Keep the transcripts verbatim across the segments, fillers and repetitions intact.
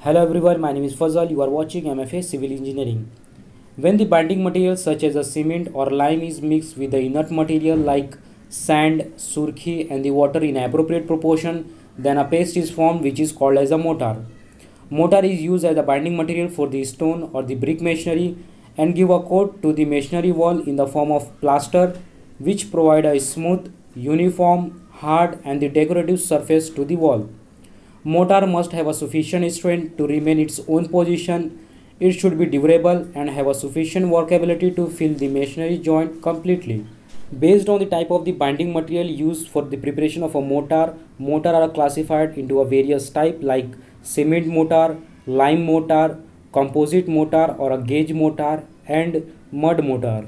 Hello everyone, my name is Fazal. You are watching M F A Civil Engineering. When the binding material such as a cement or lime is mixed with the inert material like sand, surkhi and the water in appropriate proportion, then a paste is formed which is called as a mortar. Mortar is used as a binding material for the stone or the brick masonry and give a coat to the masonry wall in the form of plaster, which provide a smooth, uniform, hard and the decorative surface to the wall. Mortar must have a sufficient strength to remain its own position. It should be durable and have a sufficient workability to fill the masonry joint completely. Based on the type of the binding material used for the preparation of a mortar, mortar are classified into a various type like cement mortar, lime mortar, composite mortar or a gauge mortar and mud mortar.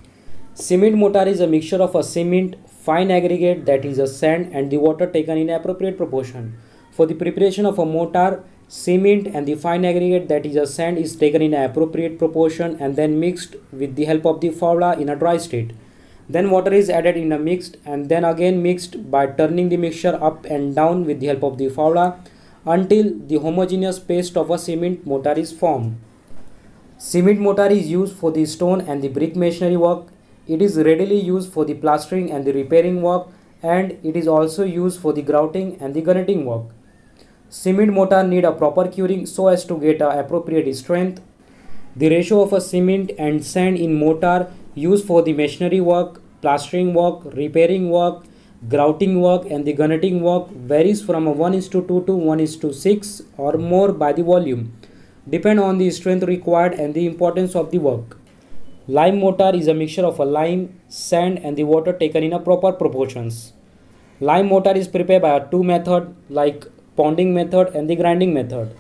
Cement mortar is a mixture of a cement, fine aggregate that is a sand and the water taken in appropriate proportion. For the preparation of a mortar, cement and the fine aggregate that is a sand is taken in appropriate proportion and then mixed with the help of the fowler in a dry state. Then water is added in a mixed and then again mixed by turning the mixture up and down with the help of the fowler until the homogeneous paste of a cement mortar is formed. Cement mortar is used for the stone and the brick masonry work. It is readily used for the plastering and the repairing work, and it is also used for the grouting and the gunneting work. Cement mortar need a proper curing so as to get a appropriate strength. The ratio of a cement and sand in mortar used for the masonry work, plastering work, repairing work, grouting work and the gunneting work varies from a one is to two to one is to six or more by the volume, depend on the strength required and the importance of the work. Lime mortar is a mixture of a lime, sand and the water taken in a proper proportions. Lime mortar is prepared by a two method like ponding method and the grinding method.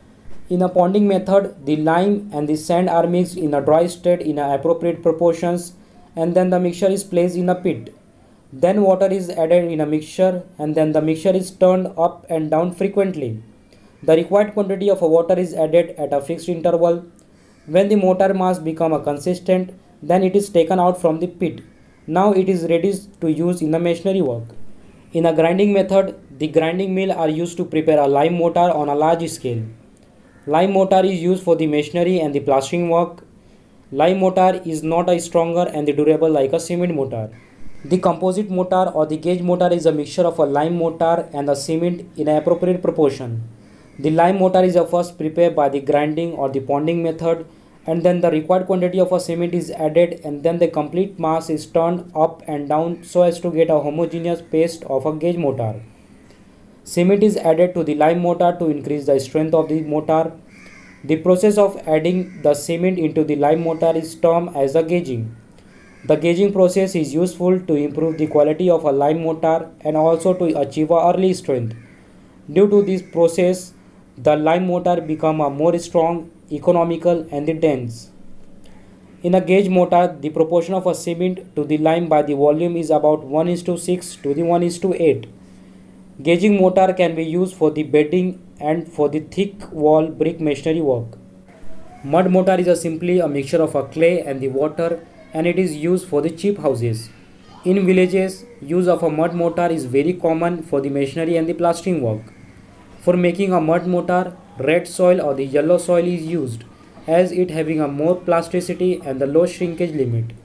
In a ponding method, the lime and the sand are mixed in a dry state in a appropriate proportions and then the mixture is placed in a pit. Then water is added in a mixture and then the mixture is turned up and down frequently. The required quantity of water is added at a fixed interval. When the mortar mass become a consistent, then it is taken out from the pit. Now it is ready to use in the masonry work. In a grinding method, the grinding mill are used to prepare a lime mortar on a large scale. Lime mortar is used for the masonry and the plastering work. Lime mortar is not as stronger and durable like a cement mortar. The composite mortar or the gauge mortar is a mixture of a lime mortar and a cement in an appropriate proportion. The lime mortar is first prepared by the grinding or the ponding method and then the required quantity of a cement is added and then the complete mass is turned up and down so as to get a homogeneous paste of a gauge mortar. Cement is added to the lime mortar to increase the strength of the mortar. The process of adding the cement into the lime mortar is termed as the gauging. The gauging process is useful to improve the quality of a lime mortar and also to achieve a early strength. Due to this process, the lime mortar become a more strong, economical and dense. In a gauge mortar, the proportion of a cement to the lime by the volume is about one is to six to the one is to eight. Gauging mortar can be used for the bedding and for the thick wall brick masonry work. Mud mortar is a simply a mixture of a clay and the water and it is used for the cheap houses. In villages, use of a mud mortar is very common for the masonry and the plastering work. For making a mud mortar, red soil or the yellow soil is used as it having a more plasticity and the low shrinkage limit.